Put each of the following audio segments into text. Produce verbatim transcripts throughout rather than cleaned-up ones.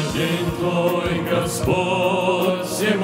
день Твой, Господь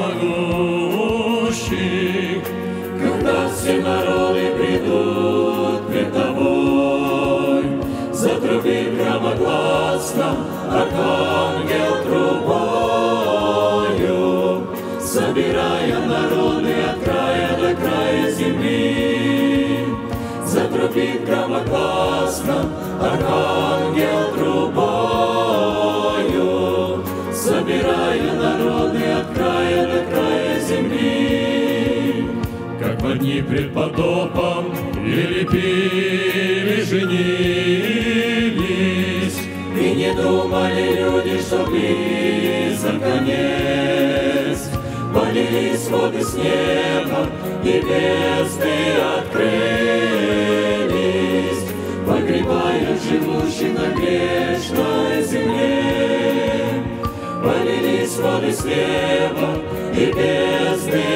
всемогущий, когда все народы придут пред Тобой, затрубит громогласно архангел трубою, собирая народы от края до края земли. Затрубит громогласно архангел трубою, собирая народы от края до края земли. Как в дни пред потопом или пили, женились, и не думали люди, что близок конец. Полились воды с неба, и бездны открылись, погребая живущих на грешной земле. Полились воды с неба, и бездны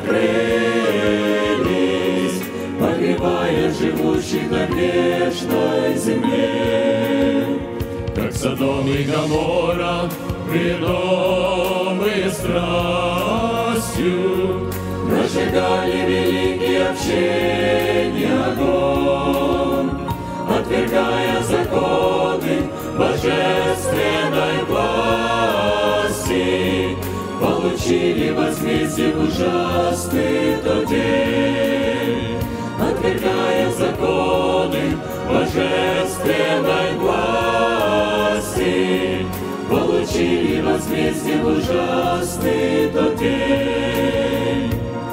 открылись, погребая живущих на грешной земле. Как Содом и Гоморра, ведомые страстью, разжигали великий общения огонь, отвергая законы божественной власти, получили возмездие в ужасный тот день. Отвергая законы божественной власти, получили возмездие в ужасный тот день.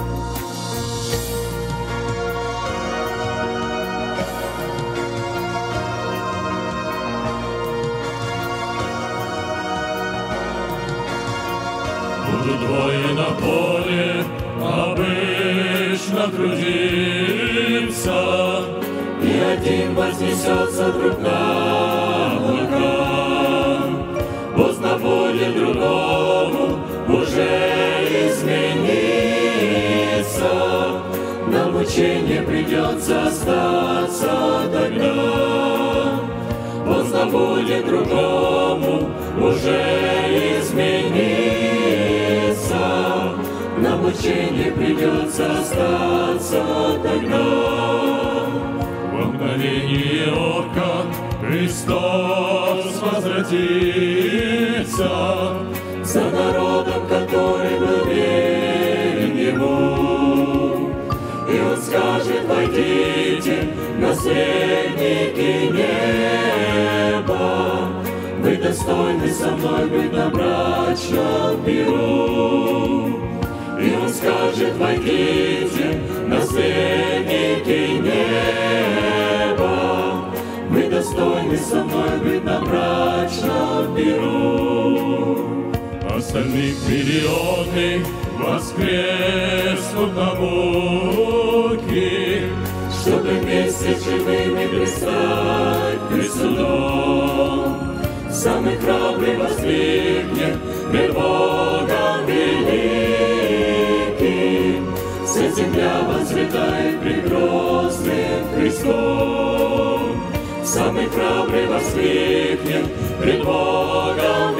Будут двое на поле обычно трудиться, и один вознесется друг на облака. Поздно будет другому уже измениться, на мучение придется остаться тогда. Поздно будет другому уже измениться, на мучение придется остаться тогда. Во мгновение ока Христос возвратится за народом, который был верен Ему. И Он скажет: войдите, наследники неба, вы достойны со мной быть на брачном пиру. И Он скажет: войдите, наследники неба, вы достойны со мной быть на брачном пиру. Остальных миллионы воскреснут на муки, чтобы вместе живыми предстать пред судом. Самый храбрый воскликнет пред Богом великим, вся земля возлетает пред грозным Христом. Самый храбрый воскликнет пред Богом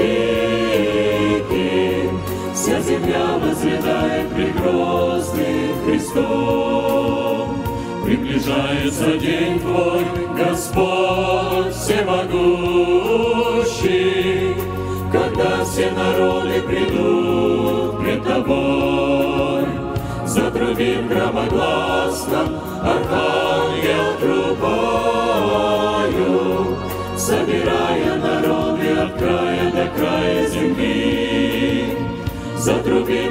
великим, вся земля возлетает пред грозным Христом. Приближается день Твой, Господь всемогущий, когда все народы придут пред Тобой. Затрубит громогласно архангел трубою, собирая народы от края до края земли. Затрубит